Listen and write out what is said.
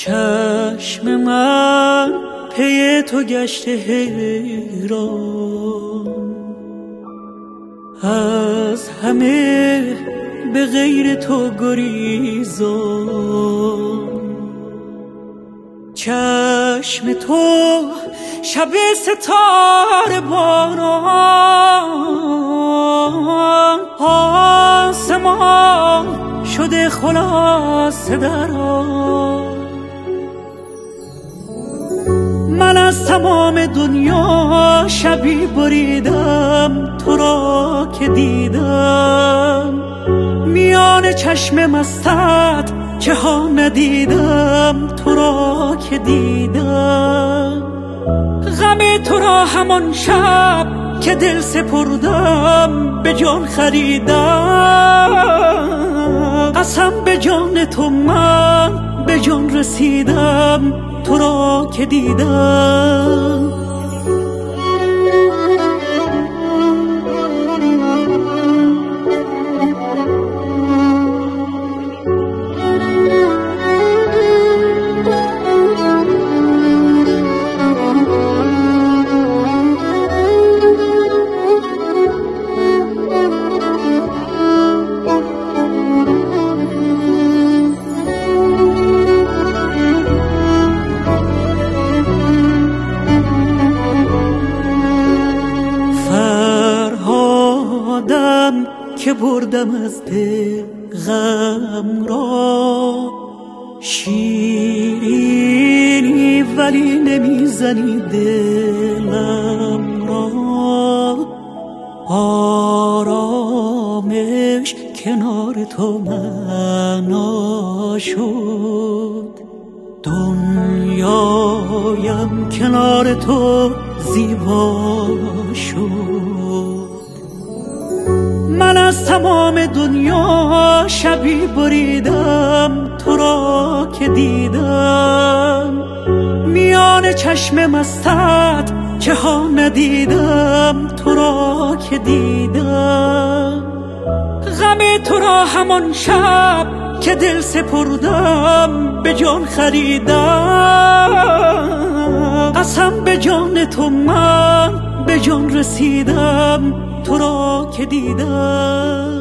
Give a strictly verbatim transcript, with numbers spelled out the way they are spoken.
چشم من پی تو گشته حیران، از همه به غیر تو گریزان. چشم تو شب ستاره باران، آسمان شده خلاصه در آن. من از تمام دنیا شبی بریدم، تو را که دیدم میان چشم مستت که ها ندیدم، تو را که دیدم. غم تو را همان شب که دل سپردم به جان خریدم. قسم به جان تو من به جان رسیدم، تو را که دیدم. که بردم از دل غم را، شیرینی ولی نمیزنی دلم را. آرامش کنار تو معنا شد، دنیایم کنار تو زیبا شد. من از تمام دنیا شبی بریدم، تو را که دیدم میان چشم مستت که ها ندیدم، تو را که دیدم. غم تو را همان شب که دل سپردم به جان خریدم. قسم به جان تو من به جان رسیدم، تو را که دیدم.